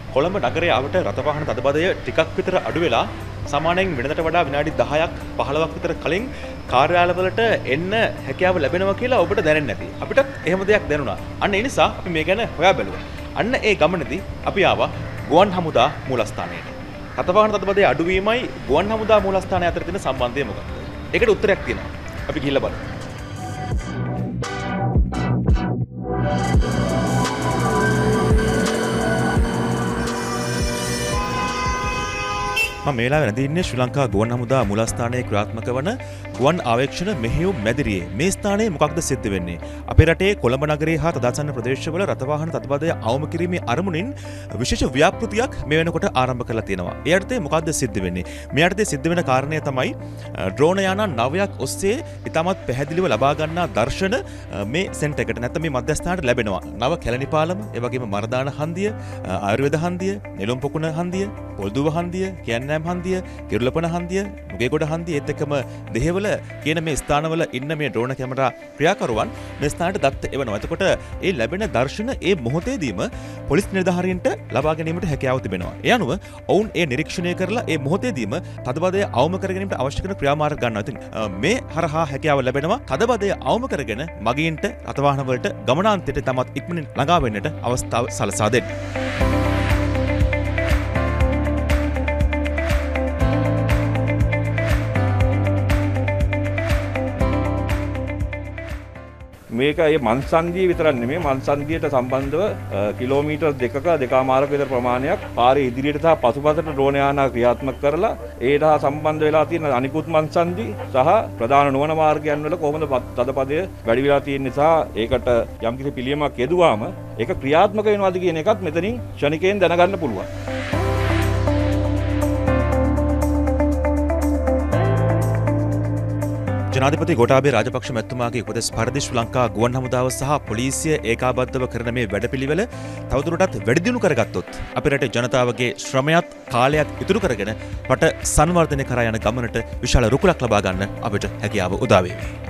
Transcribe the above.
කොළඹ නගරයේ අවට රථ වාහන තදබදය ටිකක් විතර අඩු වෙලා සාමාන්‍යයෙන් වෙනදට වඩා විනාඩි 10ක් 15ක් විතර කලින් කාර්යාලවලට එන්න හැකියාව ලැබෙනවා කියලා ඔබට දැනෙන්නේ නැති. අපිටත් එහෙම දෙයක් දැනුණා. අන්න ඒ නිසා අපි මේ ගැන හොයා බැලුවා. අන්න ඒ ගමනේදී අපි ආවා ගුවන් හමුදා මූලස්ථානයට. රථ වාහන තදබදයේ අඩුවීමයි ගුවන් හමුදා මූලස්ථානය අතර තියෙන සම්බන්ධය මොකක්ද? ඒකට උත්තරයක් තියෙනවා. අපි ගිහිල්ලා බලමු. මම මේ වෙලාවේ නැදින්නේ ශ්‍රී ලංකා ගුවන් හමුදා මූලස්ථානයේ ක්‍රියාත්මක වන ගුවන් ආරක්ෂණ මෙහෙයුම් මැදිරියේ. මේ ස්ථානයේ මොකක්ද සිද්ධ වෙන්නේ? අපේ රටේ කොළඹ නගරයේ හා තදාසන්න ප්‍රදේශවල රථ වාහන තදබදය අවම කිරීමේ අරමුණින් විශේෂ ව්‍යාපෘතියක් මේ වෙනකොට ආරම්භ කරලා තියෙනවා. ඒ යටතේ මොකක්ද සිද්ධ වෙන්නේ? මේ යටතේ සිද්ධ වෙන කාරණය තමයි ඩ්‍රෝන යාන 9ක් ඔස්සේ ඉතාමත් පැහැදිලිව ලබා ගන්නා දර්ශන මේ සෙන්ටර් එකට නැත්නම් මේ මධ්‍යස්ථානට ලැබෙනවා. නව කැලණි පාලම, ඒ වගේම මරදාන හන්දිය, ආයුර්වේද හන්දිය, නෙළුම් පොකුණ හන්දිය, පොල්දුව හන්දිය, කියන්නෑම් හන්දිය, කිරුළපන හන්දිය, නුගේගොඩ හන්දිය ඒත් එක්කම දෙහෙවල කියන මේ ස්ථානවල ඉන්න මේ ඩ්‍රෝන කැමරා ක්‍රියාකරුවන් මේ ස්ථානට දත්ත එවනවා. එතකොට ඒ ලැබෙන දර්ශන ඒ මොහොතේදීම පොලිස් නිලධාරීන්ට ලබා ගැනීමට හැකියාව තිබෙනවා. ඒ අනුව ඔවුන් ඒ නිරීක්ෂණය කරලා ඒ මොහොතේදීම තදබදය අවම කර ගැනීමට අවශ්‍ය කරන ක්‍රියාමාර්ග ගන්නවා. ඉතින් මේ හරහා හැකියාව ලැබෙනවා තදබදය අවම කරගෙන මගීන්ට රථ වලට ගමනාන්තයට තමත් ඉක්මනින් ළඟා වෙන්නට අවස්ථාව සලසා දෙන්න. මේක ඒ මන්සන්දිය විතරක් නෙමෙයි මන්සන්දියට සම්බන්ධව කිලෝමීටර් 2.5 විතර ප්‍රමාණයක් පාරේ ඉදිරියට සහ පසුපසට ඩ්‍රෝන යාන ක්‍රියාත්මක කරලා ඒට සම්බන්ධ වෙලා තියෙන අනිකුත් මන්සන්දි සහ ප්‍රධාන නුවණ මාර්ගයන් වල කොහොමද තදපදය වැඩි වෙලා තියෙන නිසා ඒකට යම්කිසි පිළියමක් යෙදුවාම ඒක ක්‍රියාත්මක වෙනවද කියන එකත් මෙතනින් ක්ෂණිකයෙන් දැනගන්න පුළුවන්. ජනාධිපති ගෝඨාභය රාජපක්ෂ මැතිතුමාගේ උපදෙස් පරිදි ශ්‍රී ලංකා ගුවන් හමුදාව සහ පොලිසිය ඒකාබද්ධව කරන මේ වැඩපිළිවෙල තවදුරටත් වැඩි දියුණු කරගත්තොත් අපේ රටේ ජනතාවගේ ශ්‍රමයත් කාලයත් ඉතුරු කරගෙන රට සංවර්ධනය කරා යන ගමනට විශාල රුකුලක් ලබා ගන්න අපිට හැකියාව උදා වේවි.